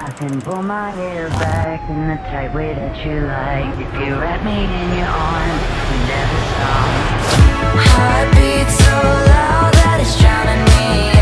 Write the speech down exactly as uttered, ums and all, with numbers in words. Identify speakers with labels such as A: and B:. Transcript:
A: I can pull my hair back in the tight way that you like. If you wrap me in your arms, you never stop. Heartbeat so loud that it's drowning me